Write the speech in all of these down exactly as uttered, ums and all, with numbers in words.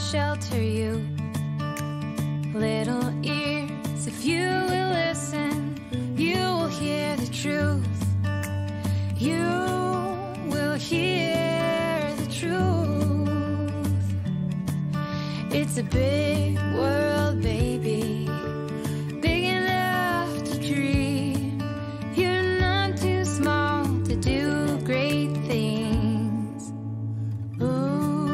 shelter you. Little ears, if you will listen, you will hear the truth. You will hear the truth. It's a big world, baby, big enough to dream. You're not too small to do great things. Ooh.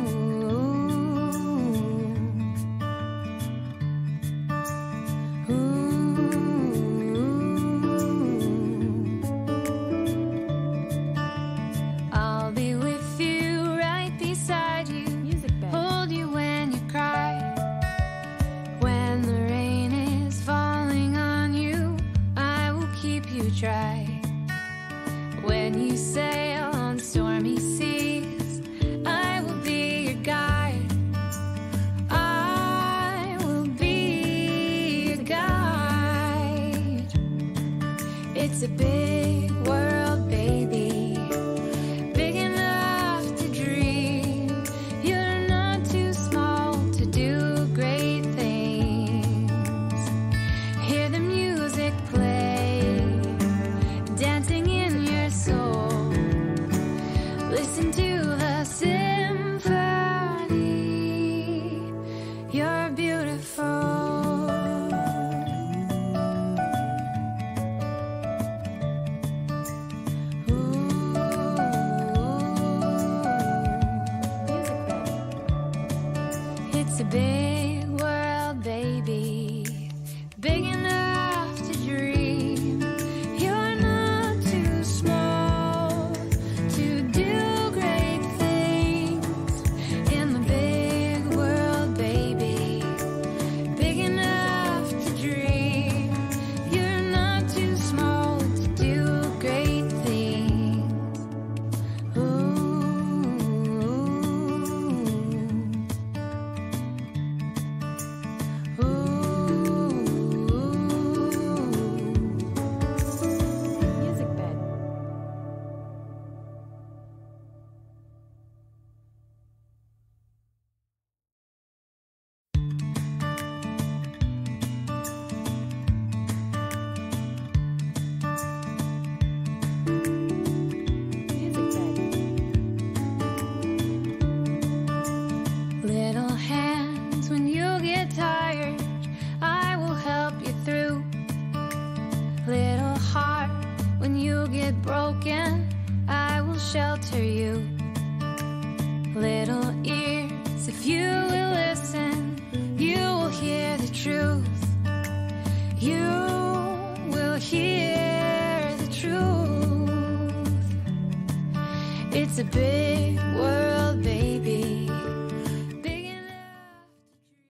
I'll be with you, right beside you, hold you when you cry. When the rain is falling on you, I will keep you dry. When you sail on stormy seas, I will be your guide. I will be your guide. It's a big world, baby, big enough to dream. You're not too small to do great things. Hear the music play, dancing in your soul. Listen to the symphony. You're beautiful. It's a big world, baby, big enough to dream. You're not too small to do great things. In the big world, baby, big enough to dream. You're not too small to do great things. Ooh. Music bed. Little hands, when you get tired, I will help you through. Little heart, when you get broken, I will shelter you. Little ears, if you will listen, you will hear the truth. You will hear the truth. It's a big world.